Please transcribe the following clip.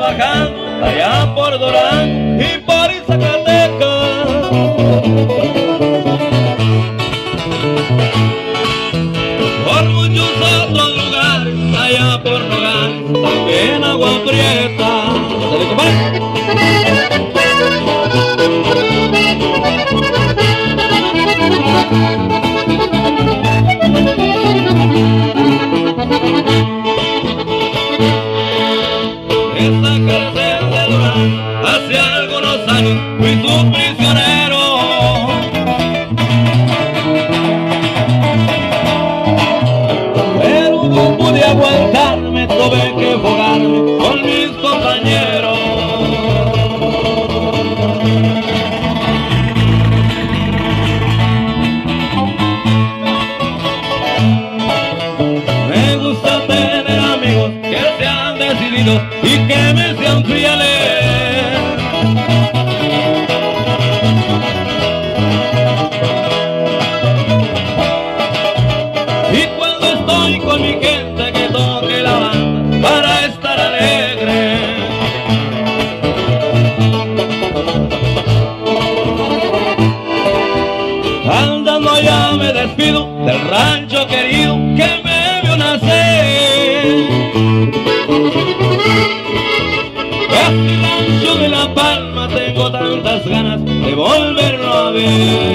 trabajando allá por Durango y por Zacatecas. Por muchos otros lugares, allá por Nogales, también Agua Prieta. ¡Dale, compadre! Esta cárcel de Durango, hace algunos años fui su prisionero. Pero no pude aguantarme, tuve que fugarme con mis compañeros. Me gusta tener amigos que sean decididos y que me sean fieles. Y cuando estoy con mi gente, que toque la banda para estar alegre. Andando ya me despido del rancho querido que me vio nacer. Este rancho de La Palma tengo tantas ganas de volverlo a ver.